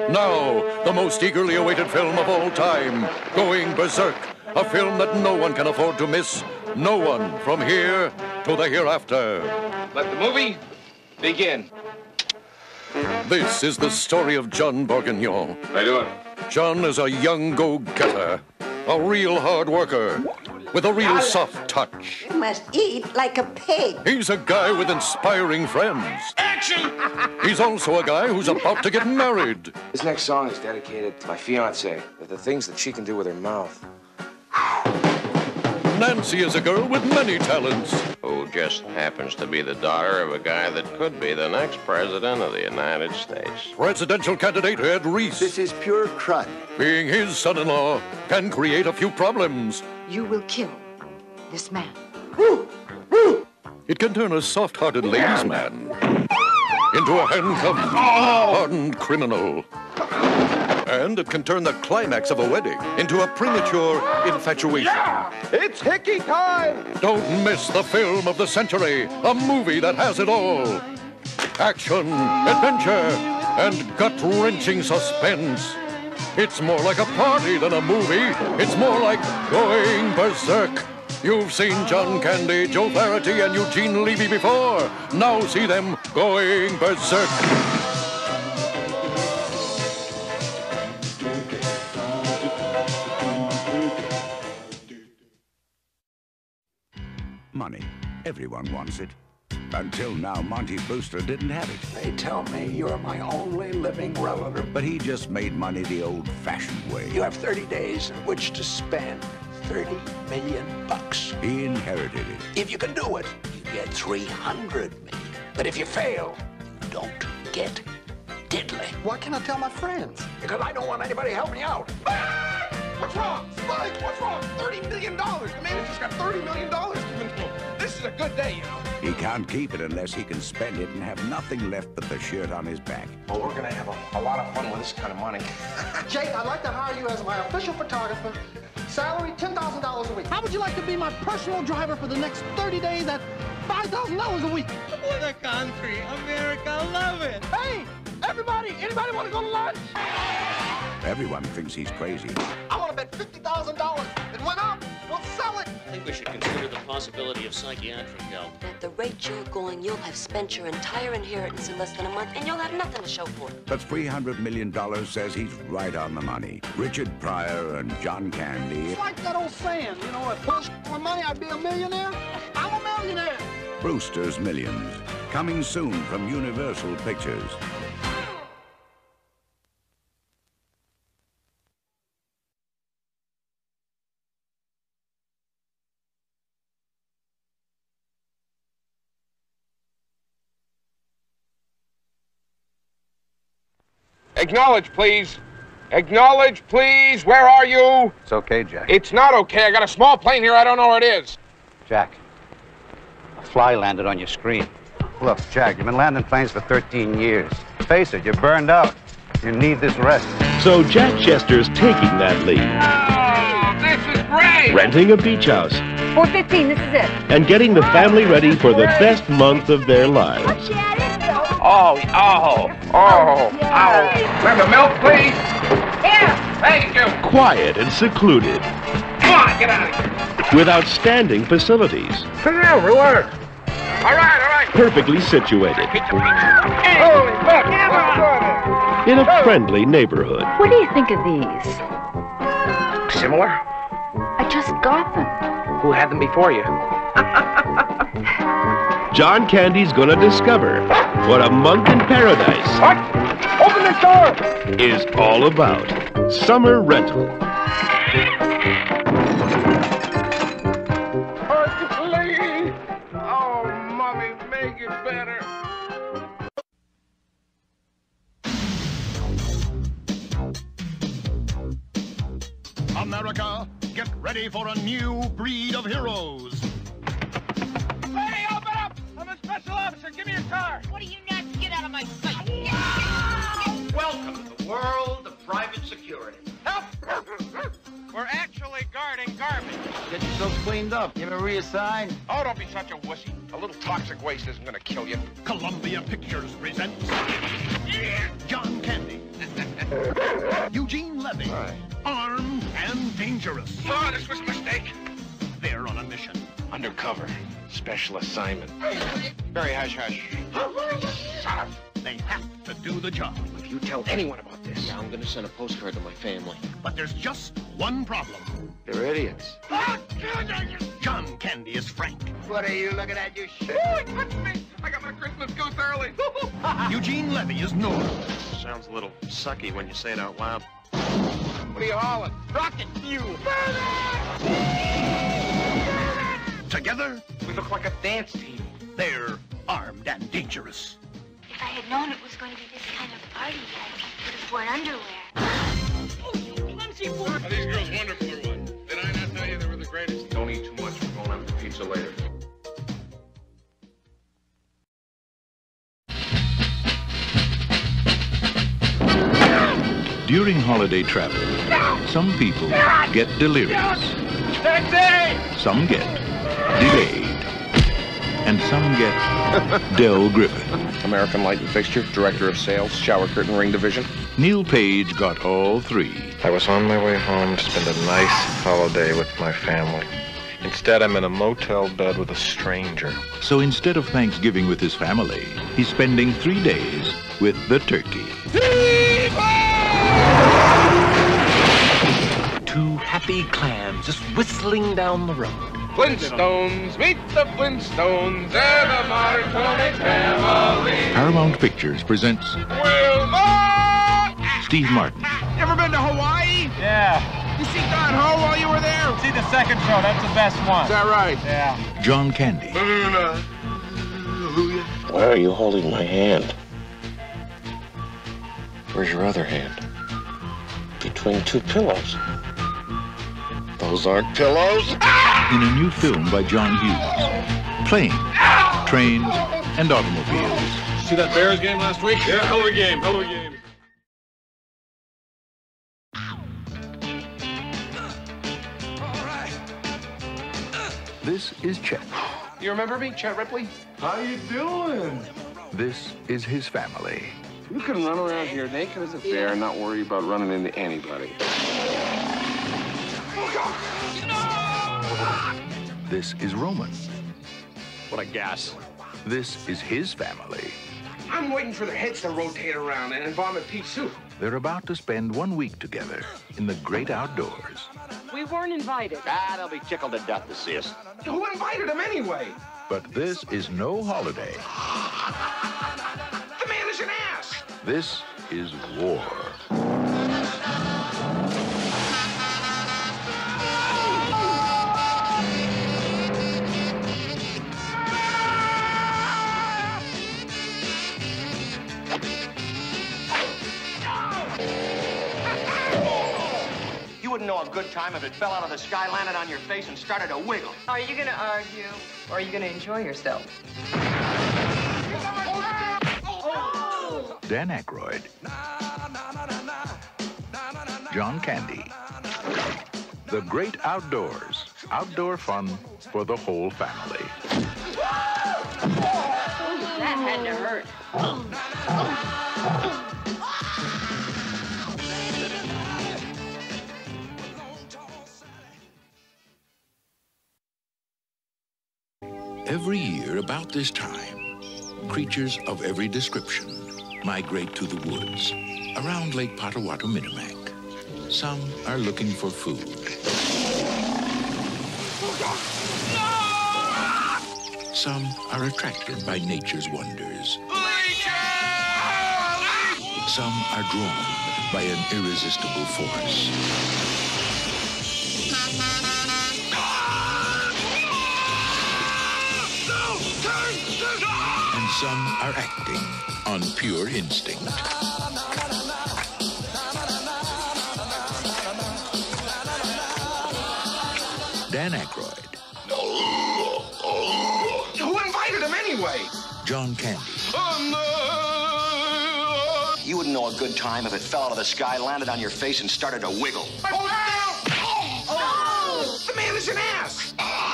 Now, the most eagerly awaited film of all time, Going Berserk, a film that no one can afford to miss, no one from here to the hereafter. Let the movie begin. This is the story of John Bourguignon. How you doing? John is a young go-getter, a real hard worker, with a real soft touch. You must eat like a pig. He's a guy with inspiring friends. Action! He's also a guy who's about to get married. This next song is dedicated to my fiancée, the things that she can do with her mouth. Nancy is a girl with many talents. Who just happens to be the daughter of a guy that could be the next president of the United States. Presidential candidate Ed Reese, This is pure crud. being his son-in-law, can create a few problems. You will kill this man. It can turn a soft-hearted ladies' man into a handcuffed, hardened criminal. And it can turn the climax of a wedding into a premature infatuation. It's hickey time! Don't miss the film of the century, a movie that has it all. Action, adventure, and gut-wrenching suspense. It's more like a party than a movie. It's more like Going Berserk. You've seen John Candy, Joe Flaherty, and Eugene Levy before. Now see them going berserk. Money. Everyone wants it. Until now, Monty Brewster didn't have it. They tell me you're my only living relative. But he just made money the old-fashioned way. You have 30 days in which to spend $30 million. He inherited it. If you can do it, you get 300 million. But if you fail, you don't get diddly. Why can't I tell my friends? Because I don't want anybody helping me out. What's wrong? Spike, what's wrong? $30 million. The manager's got $30 million given to him. This is a good day, you know. He can't keep it unless he can spend it and have nothing left but the shirt on his back. Well, we're gonna have a lot of fun with this kind of money. Jake, I'd like to hire you as my official photographer. Salary $10,000 a week. How would you like to be my personal driver for the next 30 days at $5,000 a week? What a country. America, love it. Hey, everybody, anybody want to go to lunch? Everyone thinks he's crazy. I want to bet $50,000. It went up. We'll sell it. I think we should consider the possibility of psychiatric help. At the rate you're going, you'll have spent your entire inheritance in less than a month, and you'll have nothing to show for it. But $300 million says he's right on the money. Richard Pryor and John Candy. It's like that old saying, you know, if I for money, I'd be a millionaire. I'm a millionaire. Brewster's Millions. Coming soon from Universal Pictures. Acknowledge, please. Acknowledge, please. Where are you? It's okay, Jack. It's not okay. I got a small plane here. I don't know where it is. Jack, a fly landed on your screen. Look, Jack, you've been landing planes for 13 years. Face it, you're burned out. You need this rest. So Jack Chester's taking that lead. Oh, this is great! Renting a beach house. 4:15, this is it. And getting the family ready for the best month of their lives. Oh. Grab a milk, please. Here. Thank you. Quiet and secluded. Come on, get out of here. With outstanding facilities. Sit down, relax. All right. Perfectly situated. Holy fuck. In a friendly neighborhood. What do you think of these? Similar? I just got them. Who had them before you? John Candy's gonna discover what a month in paradise Open the door! is all about. Summer rental. Hercules! Oh, Mommy, make it better. America, get ready for a new breed of heroes. Hey, open up! I'm a special officer. Give me your car. What are you nuts? Get out of my sight. Welcome to the world of private security. Help! We're actually guarding garbage. Get yourself cleaned up. You ever reassigned? Oh, don't be such a wussy. A little toxic waste isn't gonna kill you. Columbia Pictures presents John Candy. Eugene Levy, armed and dangerous. Oh, this was a mistake. They're on a mission. Undercover. Special assignment. Very hush-hush. Shut up. They have to do the job. If you tell anyone about this, I'm gonna send a postcard to my family. But there's just one problem. They're idiots. John Candy is Frank. What are you looking at, you shit? Oh, it touched me. I got my Christmas goose early. Eugene Levy is Norm. Sounds a little sucky when you say it out loud. What are you hauling? Rocket fuel. Together, We look like a dance team. they're armed and dangerous. If I had known it was going to be this kind of party, I would have worn underwear. Are these girls wonderful or what? Did I not tell you they were the greatest? Don't eat too much. We're going out for pizza later. During holiday travel, some people get delirious. Some get delayed. And some get Del Griffin. American Light and Fixture, Director of Sales, Shower Curtain Ring Division. Neil Page got all three. I was on my way home to spend a nice holiday with my family. Instead, I'm in a motel bed with a stranger. So instead of Thanksgiving with his family, he's spending 3 days with the turkey. Two happy clams just whistling down the road. Flintstones, meet the Flintstones, they're the Marconi family. Paramount Pictures presents Wilma! Steve Martin, You ever been to Hawaii? Yeah. You see Don Ho while you were there? See the second show, that's the best one. Is that right? Yeah. John Candy, Why are you holding my hand? Where's your other hand? Between two pillows. Those aren't pillows. in a new film by John Hughes. Planes, trains, and automobiles. See that Bears game last week? Yeah, hell of a game, hell of a game. This is Chet. You remember me, Chet Ripley? How you doing? This is his family. You can run around here naked as a bear and not worry about running into anybody. This is Roman. What a gas. This is his family. I'm waiting for their heads to rotate around and vomit pea soup. They're about to spend 1 week together in the great outdoors. We weren't invited. They'll be tickled to death to see us. Who invited them anyway? But this is no holiday. The man is an ass. This is war. You wouldn't know a good time if it fell out of the sky, landed on your face, and started to wiggle. Are you going to argue, or are you going to enjoy yourself? Dan Aykroyd. John Candy. The great outdoors. Outdoor fun for the whole family. That had to hurt. Every year about this time, creatures of every description migrate to the woods around Lake Potawatomi. Some are looking for food. Some are attracted by nature's wonders. Some are drawn by an irresistible force. And some are acting on pure instinct. Dan Aykroyd. Who invited him anyway? John Candy. You wouldn't know a good time if it fell out of the sky, landed on your face, and started to wiggle. The man is an ass.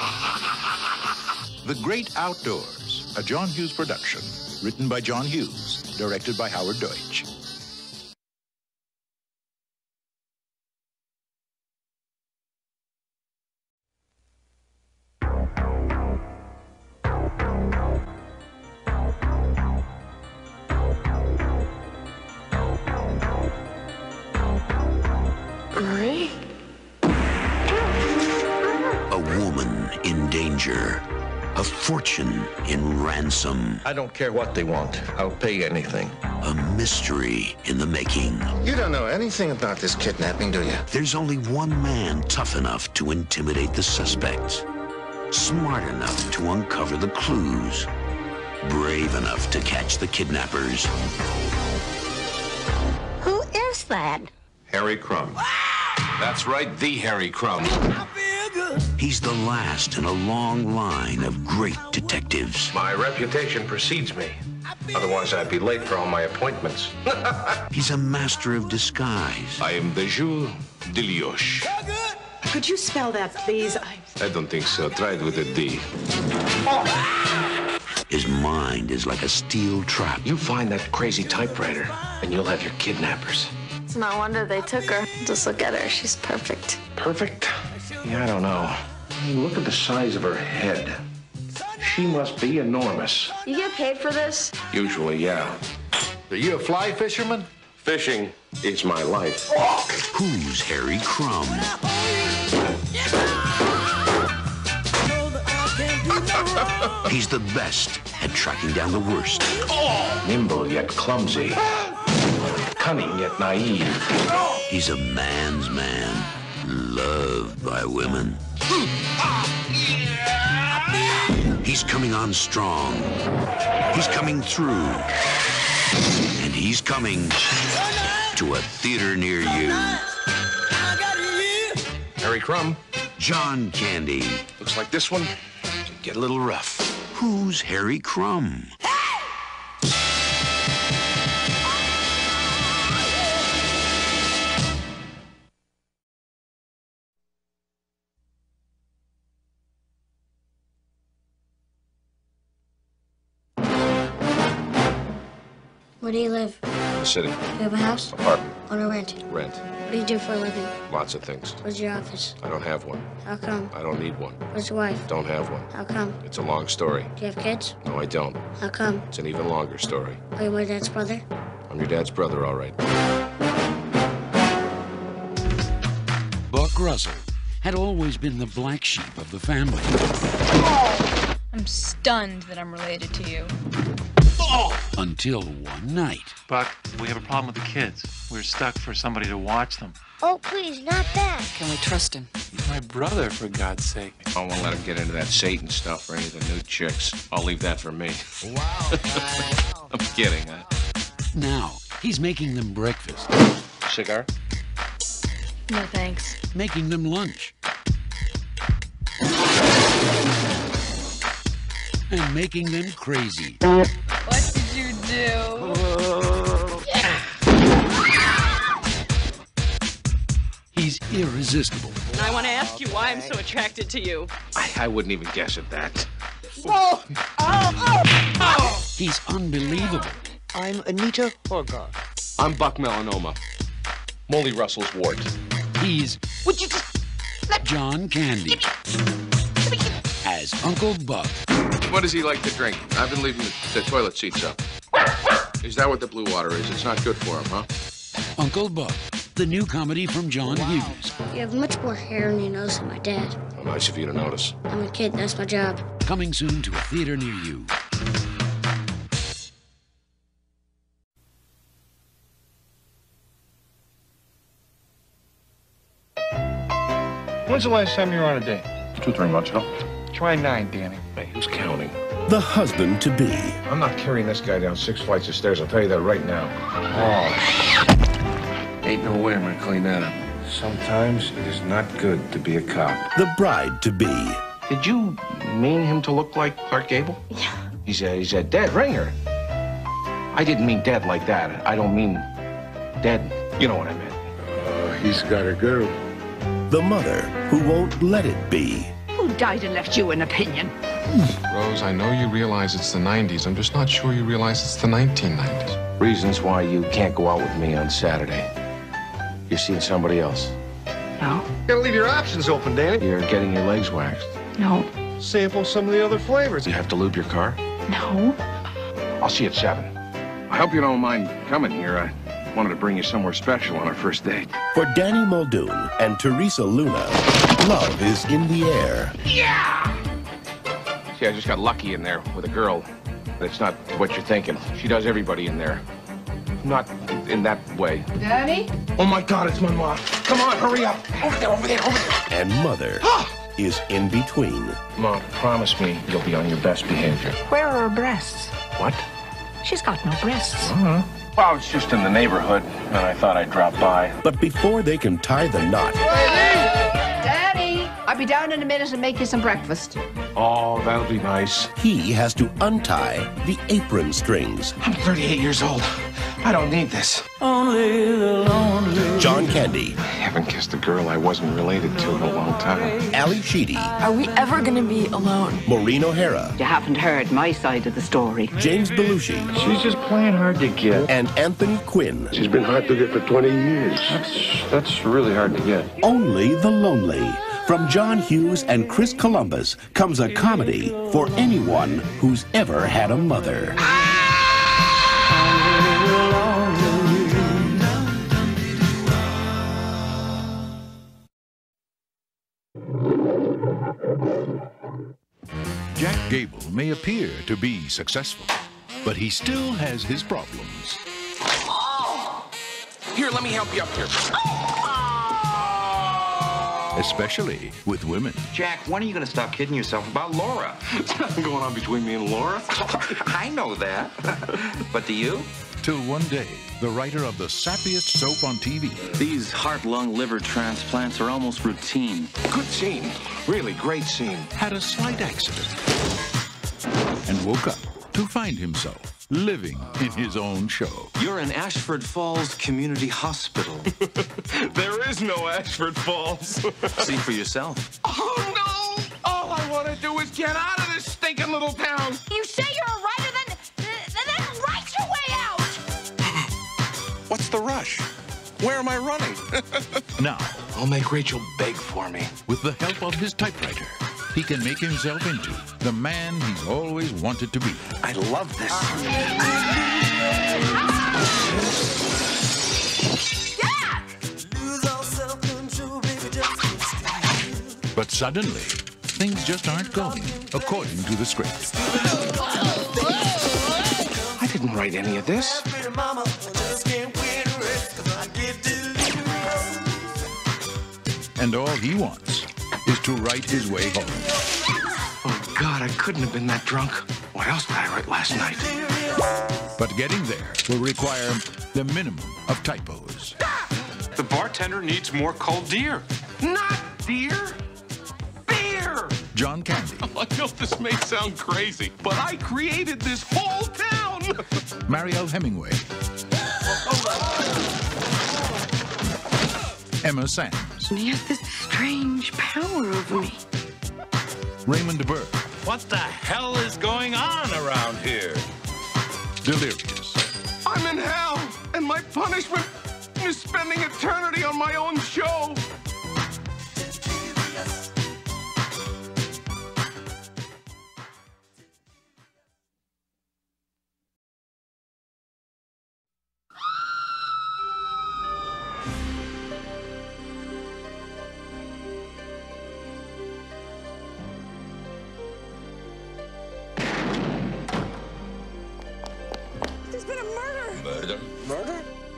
The Great Outdoors, a John Hughes production, written by John Hughes, directed by Howard Deutsch. in danger. A fortune in ransom. I don't care what they want. I'll pay anything. A mystery in the making. You don't know anything about this kidnapping, do you? There's only one man tough enough to intimidate the suspects. Smart enough to uncover the clues. Brave enough to catch the kidnappers. Who is that? Harry Crumb. That's right, the Harry Crumb. He's the last in a long line of great detectives. My reputation precedes me. Otherwise, I'd be late for all my appointments. He's a master of disguise. I am the Jules de Lioche. Could you spell that, please? I don't think so. Try it with a D. His mind is like a steel trap. You find that crazy typewriter, and you'll have your kidnappers. It's no wonder they took her. Just look at her. She's perfect. Perfect? Yeah, I don't know. I mean, look at the size of her head. She must be enormous. You get paid for this? Usually, yeah. Are you a fly fisherman? Fishing is my life. Who's Harry Crumb? He's the best at tracking down the worst. Nimble yet clumsy. Cunning yet naive. He's a man's man, loved by women. He's coming on strong. He's coming through. And he's coming to a theater near you. Harry Crumb. John Candy. Looks like this one could get a little rough. Who's Harry Crumb? Where do you live? The city. Do you have a house? Apartment. Own or rent? Rent. What do you do for a living? Lots of things. Where's your office? I don't have one. How come? I don't need one. Where's your wife? Don't have one. How come? It's a long story. Do you have kids? No, I don't. How come? It's an even longer story. Are you my dad's brother? I'm your dad's brother, all right. Buck Russell had always been the black sheep of the family. I'm stunned that I'm related to you. Until one night. Buck, we have a problem with the kids. We're stuck for somebody to watch them. Oh, please, not that. Can we trust him? He's my brother, for God's sake. I won't let him get into that Satan stuff or any of the new chicks. I'll leave that for me. Wow. I'm kidding, huh? Now, he's making them breakfast. Cigar? No, thanks. Making them lunch. And making them crazy. What did you do? He's irresistible. And I want to ask you why I'm so attracted to you. I wouldn't even guess at that. Oh! He's unbelievable. I'm Anita Horgar. I'm Buck Melanoma. Molly Russell's wart. He's... Would you just... John Candy. As Uncle Buck. What does he like to drink? I've been leaving the toilet seats up. Is that what the blue water is? It's not good for him, huh? Uncle Buck, the new comedy from John Hughes. You have much more hair on your nose than my dad. How nice of you to notice. I'm a kid, that's my job. Coming soon to a theater near you. When's the last time you were on a date? 2-3 months ago. Try 9, Danny. Hey, who's counting? The husband-to-be. I'm not carrying this guy down 6 flights of stairs. I'll tell you that right now. Oh. Ain't no way I'm gonna clean that up. Sometimes it is not good to be a cop. The bride-to-be. Did you mean him to look like Clark Gable? Yeah. He's a dead ringer. I didn't mean dead like that. I don't mean dead. You know what I meant. He's got a girl. The mother who won't let it be. Who died and left you an opinion? Rose, I know you realize it's the 90s. I'm just not sure you realize it's the 1990s. Reasons why you can't go out with me on Saturday. You're seeing somebody else. No. You gotta leave your options open, Danny. You're getting your legs waxed. No. Sample some of the other flavors. You have to lube your car? No. I'll see you at 7. I hope you don't mind coming here. Wanted to bring you somewhere special on our first date. For Danny Muldoon and Teresa Luna, love is in the air. Yeah! See, I just got lucky in there with a girl. That's not what you're thinking. She does everybody in there. Not in that way. Danny? Oh my God, it's my mom. Come on, hurry up. Over there, over there, over there. And mother is in between. Mom, promise me you'll be on your best behavior. Where are her breasts? What? She's got no breasts. Well, it's just in the neighborhood, and I thought I'd drop by. But before they can tie the knot... Daddy! I'll be down in a minute and make you some breakfast. Oh, that'll be nice. He has to untie the apron strings. I'm 38 years old. I don't need this. Only the lonely. John Candy. I haven't kissed a girl I wasn't related to in a long time. Ali Sheedy. Are we ever gonna be alone? Maureen O'Hara. You haven't heard my side of the story. James Belushi. She's just playing hard to get. And Anthony Quinn. She's been hard to get for 20 years. That's really hard to get. Only the Lonely. From John Hughes and Chris Columbus comes a comedy for anyone who's ever had a mother. Jack Gable may appear to be successful, but he still has his problems. Here, let me help you up here. Especially with women. Jack, when are you going to stop kidding yourself about Laura? There's nothing going on between me and Laura. I know that. But do you? Till one day, the writer of the sappiest soap on TV. These heart, lung, liver transplants are almost routine. Good scene. Really great scene. Had a slight accident and woke up to find himself living in his own show. You're in Ashford Falls Community Hospital. There is no Ashford Falls. See for yourself. Oh, no! All I want to do is get out of this stinking little town. You say you're a writer, then write your way out! What's the rush? Where am I running? Now, I'll make Rachel beg for me. with the help of his typewriter, he can make himself into the man he's always wanted to be. I love this. But suddenly, things just aren't going according to the script. I didn't write any of this. And all he wants is to write his way home. Oh, God, I couldn't have been that drunk. What else did I write last night? But getting there will require the minimum of typos. The bartender needs more cold deer. Not deer. Beer. John Candy. I know this may sound crazy, but I created this whole town. Mariel Hemingway. Emma Sands. He has this strange power over me. Raymond Burr. What the hell is going on around here? Delirious. I'm in hell, and my punishment is spending eternity on my own show. There's been a murder. Murder? Murder?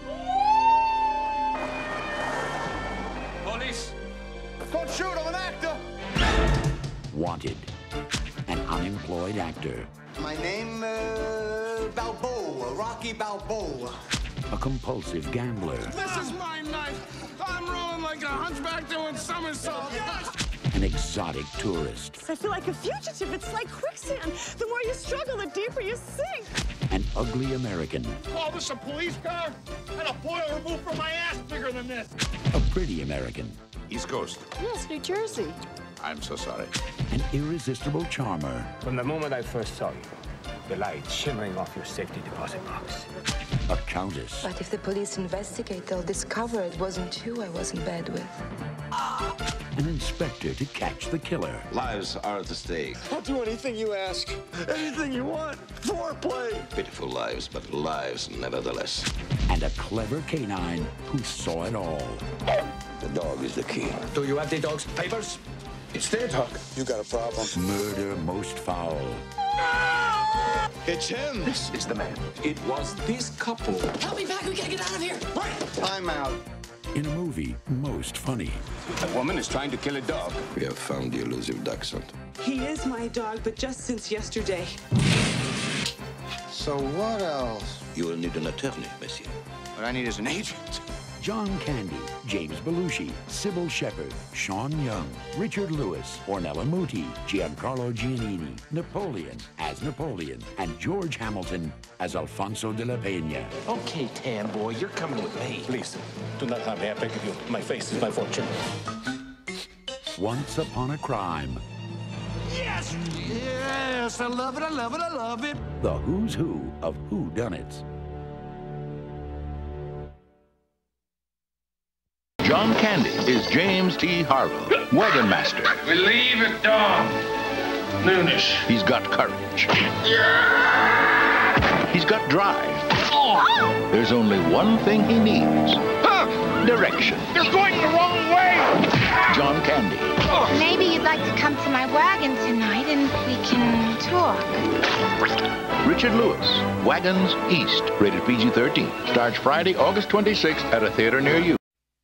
Police! Don't shoot, I'm an actor. Wanted. An unemployed actor. My name, Balboa, Rocky Balboa. A compulsive gambler. This is my night. I'm rolling like a hunchback doing somersaults. Yes! An exotic tourist. I feel like a fugitive. It's like quicksand. The more you struggle, the deeper you sink. An ugly American. Call this a police car? And a boil removed from my ass bigger than this. A pretty American. East Coast. Yes, New Jersey. I'm so sorry. An irresistible charmer. From the moment I first saw you, the light shimmering off your safety deposit box. A countess. But if the police investigate, they'll discover it wasn't you I was in bed with. an inspector to catch the killer. Lives are at the stake. I'll do anything you ask. Anything you want. Foreplay. Pitiful lives, but lives nevertheless. And a clever canine who saw it all. The dog is the key. Do you have the dog's papers? It's their dog. You got a problem. Murder most foul. It's him. This is the man. It was this couple. Help me back. We gotta get out of here. Right. I'm out. In a movie most funny. A woman is trying to kill a dog. We have found the elusive dachshund. He is my dog, but just since yesterday. So what else? You will need an attorney, monsieur. What I need is an agent. John Candy, James Belushi, Sybil Shepherd, Sean Young, Richard Lewis, Ornella Muti, Giancarlo Giannini, Napoleon as Napoleon, and George Hamilton as Alfonso de la Peña. Okay, Tan Boy, you're coming with me. Please, do not harm me. I beg of you. My face is my fortune. Once Upon a Crime. Yes! Yes! I love it, I love it, I love it! The who's who of whodunits. John Candy is James T. Harlow, wagon master. We leave at dawn. Noonish. He's got courage. He's got drive. There's only one thing he needs. Direction. You're going the wrong way! John Candy. Maybe you'd like to come to my wagon tonight and we can talk. Richard Lewis, Wagons East, rated PG-13. Starts Friday, August 26th at a theater near you.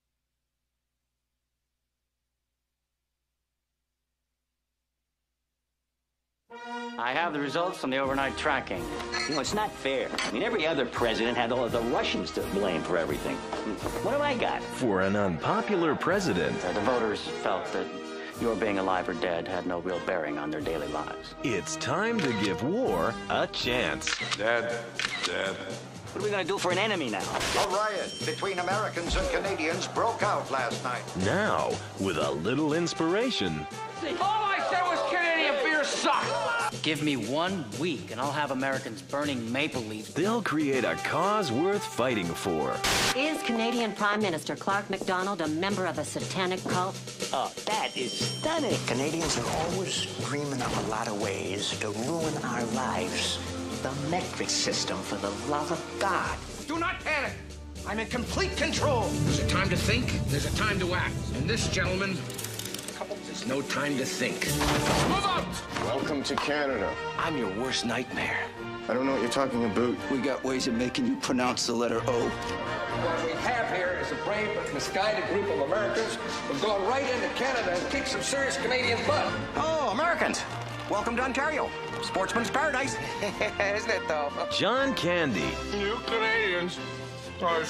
I have the results from the overnight tracking. You know, it's not fair. I mean, every other president had all of the Russians to blame for everything. What have I got? For an unpopular president. The voters felt that your being alive or dead had no real bearing on their daily lives. It's time to give war a chance. Dead. What are we going to do for an enemy now? A riot between Americans and Canadians broke out last night. Now, with a little inspiration. All I said was Canadian beer sucks. Give me 1 week and I'll have Americans burning maple leaves. They'll create a cause worth fighting for. Is Canadian Prime Minister Clark MacDonald a member of a satanic cult? Oh, that is stunning. Canadians are always dreaming up a lot of ways to ruin our lives. The metric system, for the love of God. Do not panic. I'm in complete control. There's a time to think, there's a time to act. And this, gentlemen, there's no time to think. Move out! Welcome to Canada. I'm your worst nightmare. I don't know what you're talking about. We got ways of making you pronounce the letter O. What we have here is a brave but misguided group of Americans who've gone right into Canada and kicked some serious Canadian butt. Oh, Americans. Welcome to Ontario. Sportsman's paradise. Isn't it, though? John Candy. You Canadians are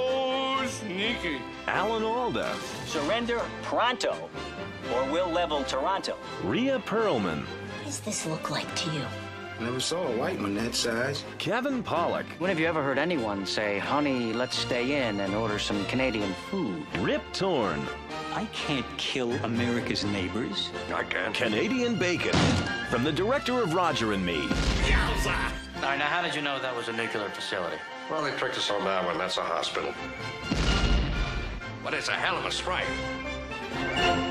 so sneaky. Alan Alda. Surrender pronto, or we'll level Toronto. Rhea Perlman. What does this look like to you? Never saw a white one that size. Kevin Pollak. When have you ever heard anyone say, honey, let's stay in and order some Canadian food? Rip Torn. I can't kill America's neighbors. I can. Canadian Bacon. From the director of Roger and Me. Yowza! All right, now how did you know that was a nuclear facility? Well, they tricked us on that one. That's a hospital. But it's a hell of a strike.